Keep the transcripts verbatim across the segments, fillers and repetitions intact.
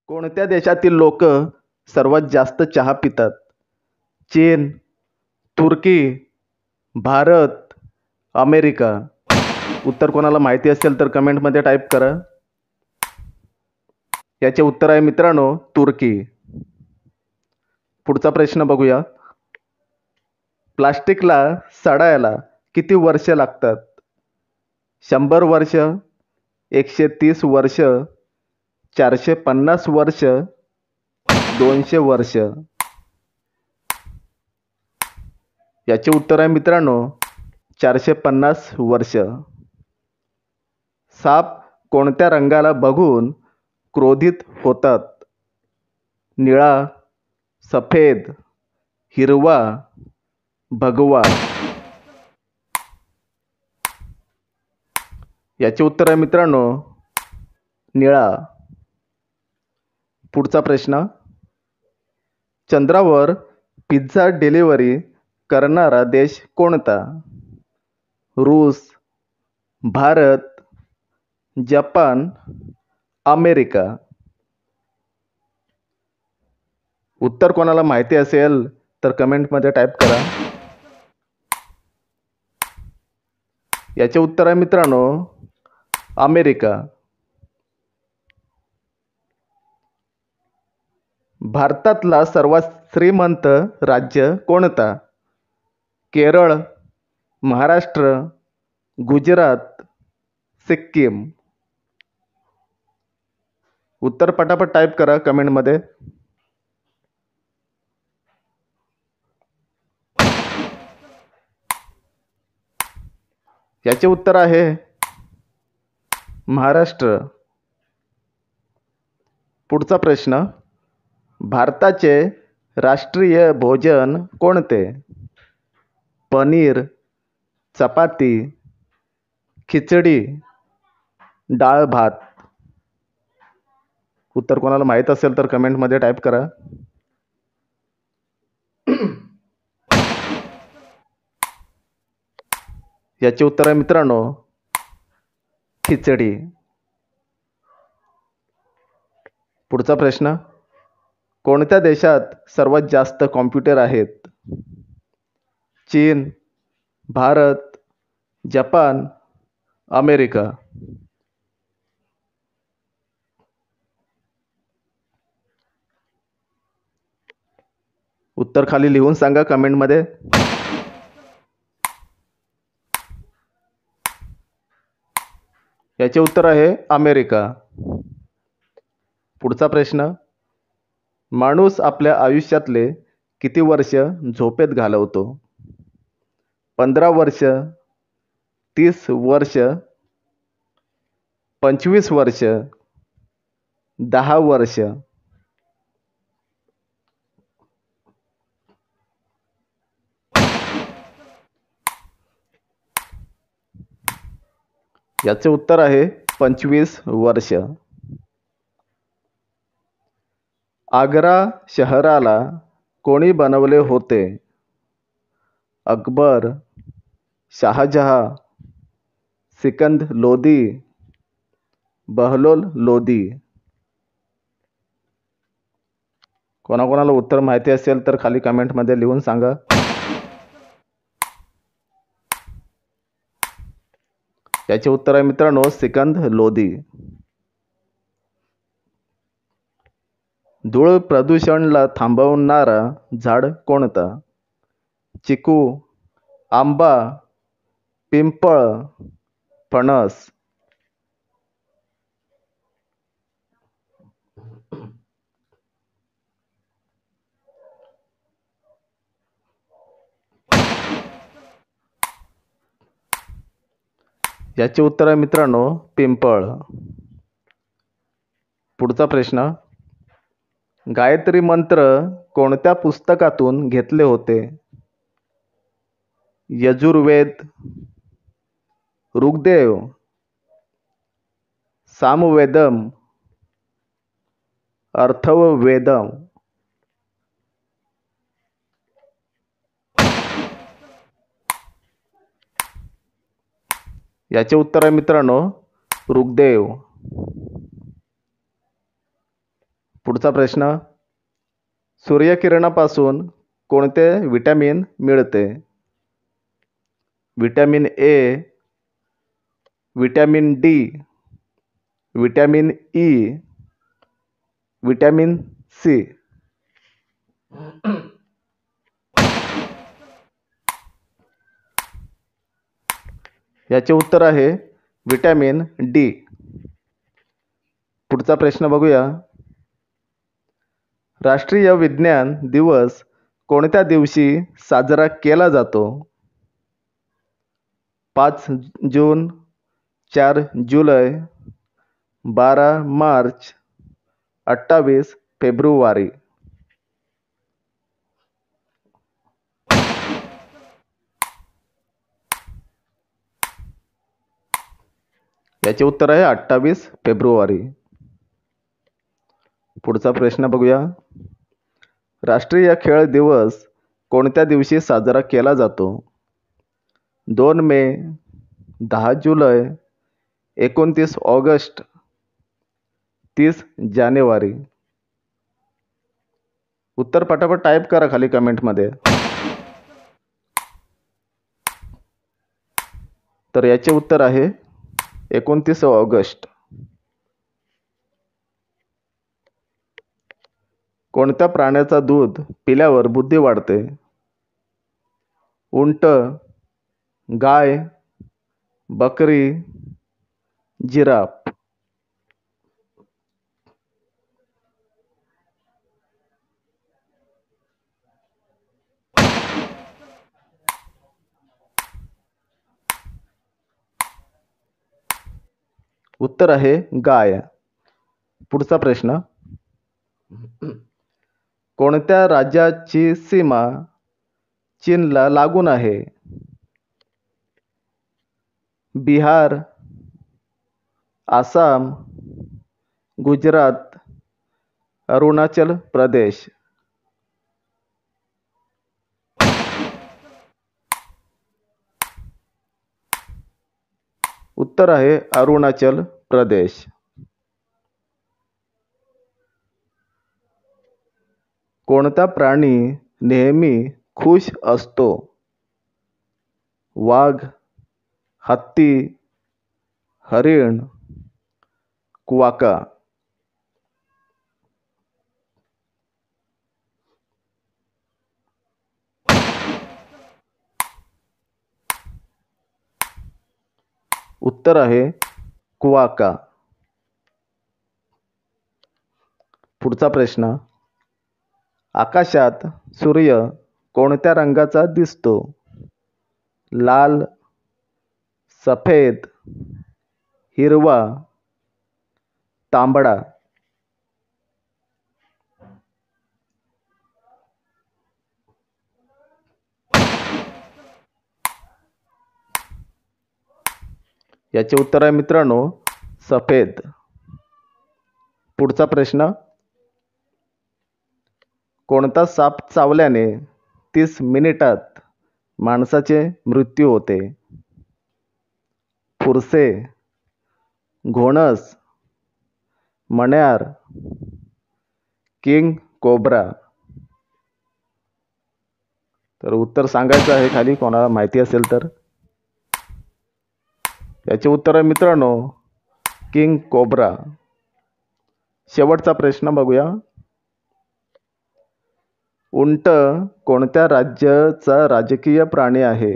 कोणत्या देशातील लोक सर्वात जास्त चहा पितात? चीन, तुर्की, भारत, अमेरिका. उत्तर कोणाला माहिती असेल तर कमेंटमध्ये टाईप करा. याचे उत्तर आहे मित्रांनो तुर्की. पुढचा प्रश्न बघूया. प्लास्टिकला सडायला किती वर्ष लागतात? शंभर वर्ष, एकशे तीस वर्ष, चारशे पन्नास वर्ष, दोनशे वर्ष. याचे उत्तर आहे मित्रांनो चारशे पन्नास वर्ष. साप कोणत्या रंगाला बघून क्रोधित होतात? निळा, सफेद, हिरवा, भगवा. याचे उत्तर आहे मित्रांनो निळा. पुढचा प्रश्न. चंद्रावर पिझ्झा डिलिव्हरी करणारा देश कोणता? रूस, भारत, जपान, अमेरिका. उत्तर कोणाला माहिती असेल तर कमेंटमध्ये टाईप करा. याचे उत्तर आहे मित्रांनो अमेरिका. भारतातला सर्वात श्रीमंत राज्य कोणता? केरळ, महाराष्ट्र, गुजरात, सिक्कीम. उत्तर पटापट टाईप करा कमेंटमध्ये. याचे उत्तर आहे महाराष्ट्र. पुढचा प्रश्न. भारताचे राष्ट्रीय भोजन कोणते? पनीर, चपाती, खिचडी, डाळ भात. उत्तर कोणाला माहीत असेल तर कमेंटमध्ये टाईप करा. याचे उत्तर आहे मित्रांनो खिचडी. पुढचा प्रश्न. कोणत्या देशात सर्वात जास्त कॉम्प्युटर आहेत? चीन, भारत, जपान, अमेरिका. उत्तर खाली लिहून सांगा कमेंटमध्ये. याचे उत्तर आहे अमेरिका. पुढचा प्रश्न. माणूस आपल्या आयुष्यातले किती वर्ष झोपेत घालवतो? पंधरा वर्ष, तीस वर्ष, पंचवीस वर्ष, दहा वर्ष. याचे उत्तर आहे पंचवीस वर्ष. आग्रा शहराला कोणी बनवले होते? अकबर, शहाजहां, सिकंद लोदी, बहलोल लोदी. कोणाकोणाला उत्तर माहिती असेल तर खाली कमेंटमध्ये लिहून सांगा. याचे उत्तर आहे मित्रांनो सिकंद लोदी. धूळ प्रदूषणला थांबवणारा झाड कोणता? चिकू, आंबा, पिंपळ, फणस. याचे उत्तर आहे मित्रांनो पिंपळ. पुढचा प्रश्न. गायत्री मंत्र कोणत्या पुस्तकातून घेतले होते? यजुर्वेद, ऋग्वेद, सामवेदम, अथर्ववेदम. याचे उत्तर आहे मित्रांनो ऋग्वेद. पुढचा प्रश्न, सूर्यकिरणापासून कोणते विटॅमिन मिळते? Vitamin A, vitamin D, vitamin E, vitamin C. याचे उत्तर आहे विटॅमिन डी. पुढचा प्रश्न बघूया, राष्ट्रीय विज्ञान दिवस कोणत्या दिवशी साजरा केला जातो? पाच जून, चार जुलै, बारा मार्च, अठ्ठावीस फेब्रुवारी. याचे उत्तर आहे अठ्ठावीस फेब्रुवारी. पुढचा प्रश्न बघूया, राष्ट्रीय खेळ दिवस कोणत्या दिवशी साजरा केला जातो? दोन मे, दहा जुलै, एकोणतीस ऑगस्ट, तीस जानेवारी. उत्तर पटापट टाईप करा खाली कमेंटमध्ये. तर याचे उत्तर आहे एकोणतीस ऑगस्ट. कोणत्या प्राण्याचा दूध पिल्यावर बुद्धी वाढते? उंट, गाय, बकरी, जिराफ. उत्तर आहे गाय. पुढचा प्रश्न, कोणत्या राज्याची सीमा चीनला लागून आहे? बिहार, आसाम, गुजरात, अरुणाचल प्रदेश. उत्तर आहे अरुणाचल प्रदेश. कोणता प्राणी नेहमी खुश असतो? वाघ, हत्ती, हरिण, क्वाका. उत्तर आहे क्वाका. पुढचा प्रश्न, आकाशात सूर्य कोणत्या रंगाचा दिसतो? लाल, सफेद, हिरवा, तांबडा. याचे उत्तर आहे मित्रांनो सफेद. पुढचा प्रश्न, कोणता साप चावल्याने तीस मिनिटात माणसाचे मृत्यू होते? फुरसे, घोणस, मण्यार, किंग कोब्रा. तर उत्तर सांगायचं आहे खाली कोणाला माहिती असेल तर. याचे उत्तर आहे मित्रांनो किंग कोब्रा. शेवटचा प्रश्न बघूया, उंट कोणत्या राज्याचा राजकीय प्राणी आहे?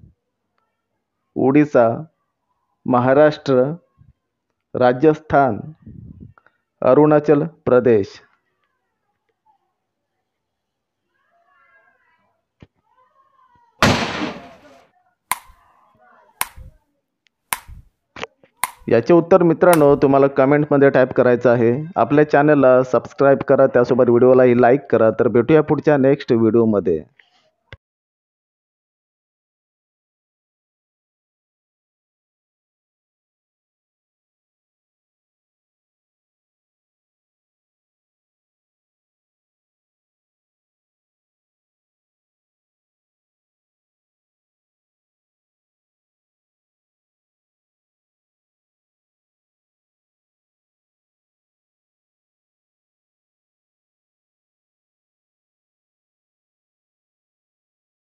ओडिसा, महाराष्ट्र, राजस्थान, अरुणाचल प्रदेश. याचे उत्तर मित्रांनो तुम्हाला कमेंटमध्ये टाईप करायचं आहे. आपल्या चॅनलला सबस्क्राईब करा, त्यासोबत व्हिडिओलाही लाईक करा. तर भेटूया पुढच्या नेक्स्ट व्हिडिओमध्ये.